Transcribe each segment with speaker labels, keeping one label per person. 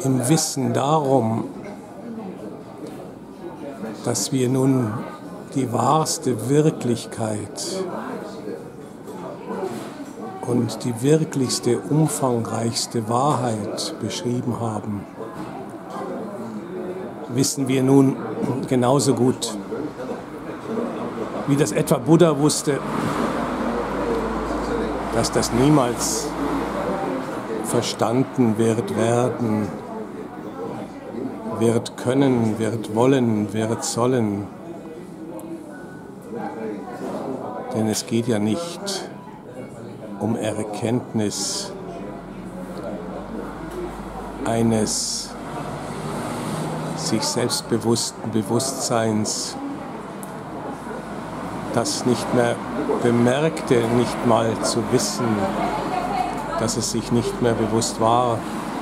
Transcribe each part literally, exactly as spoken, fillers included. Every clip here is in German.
Speaker 1: im Wissen darum, dass wir nun die wahrste Wirklichkeit und die wirklichste, umfangreichste Wahrheit beschrieben haben, wissen wir nun genauso gut, wie das etwa Buddha wusste, dass das niemals verstanden wird werden, wird können, wird wollen, wird sollen. Denn es geht ja nicht um Erkenntnis eines sich selbstbewussten Bewusstseins, das nicht mehr bemerkte, nicht mal zu wissen, dass es sich nicht mehr bewusst war.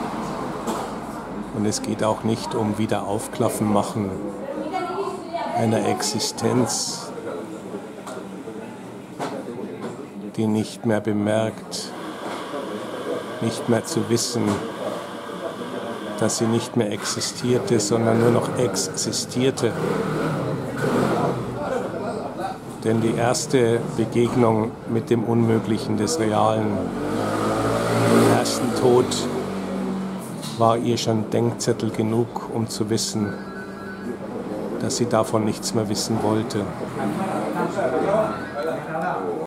Speaker 1: Und es geht auch nicht um Wiederaufklaffen machen einer Existenz, die nicht mehr bemerkt, nicht mehr zu wissen, dass sie nicht mehr existierte, sondern nur noch existierte. Denn die erste Begegnung mit dem Unmöglichen des Realen, im ersten Tod, war ihr schon Denkzettel genug, um zu wissen, dass sie davon nichts mehr wissen wollte.